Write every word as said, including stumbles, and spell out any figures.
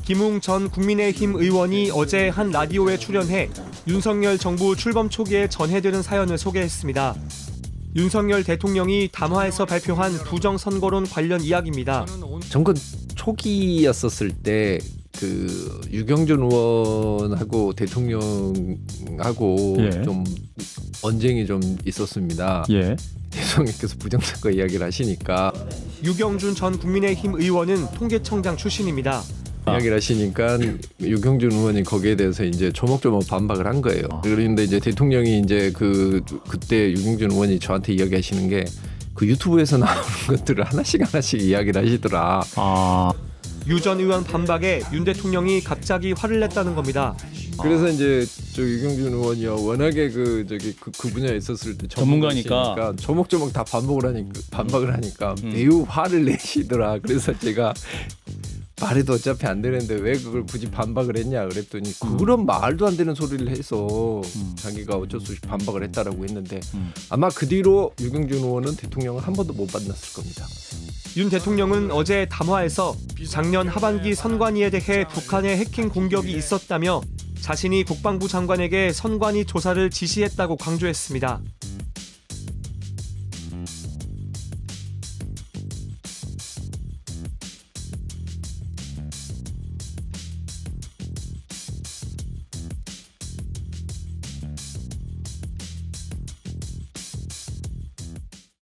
김웅 전 국민의힘 의원이 어제 한 라디오에 출연해 윤석열 정부 출범 초기에 전해들은 사연을 소개했습니다. 윤석열 대통령이 담화에서 발표한 부정선거론 관련 이야기입니다. 정권 초기였었을 때 그 유경준 의원하고 대통령하고 예. 좀 언쟁이 좀 있었습니다. 예. 대통령께서 부정선거 이야기를 하시니까 유경준 전 국민의힘 의원은 통계청장 출신입니다. 이야기를 하시니까 유경준 의원이 거기에 대해서 이제 조목조목 반박을 한 거예요. 그런데 이제 대통령이 이제 그 그때 유경준 의원이 저한테 이야기하시는 게 그 유튜브에서 나오는 것들을 하나씩 하나씩 이야기를 하시더라. 아. 유 전 의원 반박에 윤 대통령이 갑자기 화를 냈다는 겁니다. 그래서 이제 저 유경준 의원이요 워낙에 그 저기 그, 그 분야에 있었을 때 전문가니까 조목조목 다 반복을 하니까 반박을 하니까 음. 매우 화를 내시더라. 그래서 제가 말해도 어차피 안 되는데 왜 그걸 굳이 반박을 했냐 그랬더니 음. 그런 말도 안 되는 소리를 해서 음. 자기가 어쩔 수 없이 반박을 했다라고 했는데 음. 아마 그 뒤로 유경준 의원은 대통령을 한 번도 못 만났을 겁니다. 윤 대통령은 어제 담화에서 작년 하반기 선관위에 대해 북한의 해킹 공격이 있었다며 자신이 국방부 장관에게 선관위 조사를 지시했다고 강조했습니다.